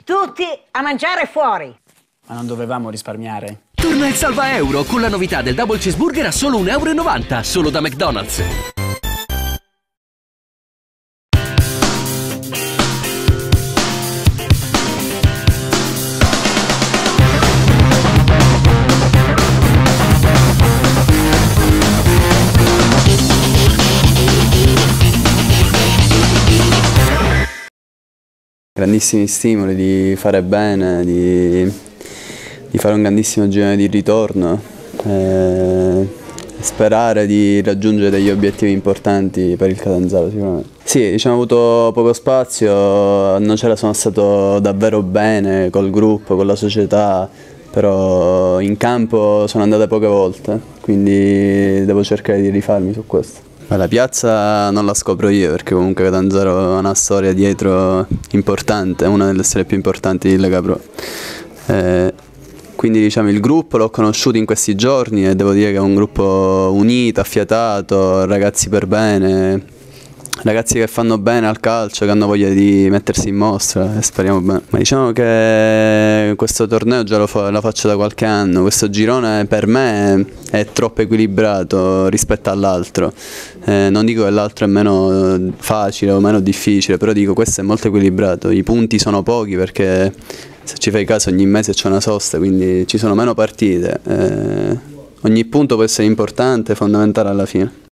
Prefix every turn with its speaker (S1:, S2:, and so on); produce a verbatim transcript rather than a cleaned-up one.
S1: Tutti a mangiare fuori.
S2: Ma non dovevamo risparmiare?
S3: Torna il salva euro con la novità del double cheeseburger a solo un euro e novanta, solo da McDonald's.
S4: Grandissimi stimoli di fare bene, di, di fare un grandissimo girone di ritorno, e sperare di raggiungere degli obiettivi importanti per il Catanzaro sicuramente. Sì, diciamo, ho avuto poco spazio, a Nocera sono stato davvero bene col gruppo, con la società, però in campo sono andate poche volte, quindi devo cercare di rifarmi su questo. La piazza non la scopro io perché comunque Catanzaro ha una storia dietro importante, è una delle storie più importanti di Lega Pro. Eh, quindi diciamo il gruppo l'ho conosciuto in questi giorni e devo dire che è un gruppo unito, affiatato, ragazzi per bene, ragazzi che fanno bene al calcio, che hanno voglia di mettersi in mostra e speriamo bene. Ma diciamo che questo torneo già lo, fa, lo faccio da qualche anno, questo girone per me è troppo equilibrato rispetto all'altro. Eh, non dico che l'altro è meno facile o meno difficile, però dico questo è molto equilibrato, i punti sono pochi perché se ci fai caso ogni mese c'è una sosta, quindi ci sono meno partite, eh, ogni punto può essere importante, fondamentale alla fine.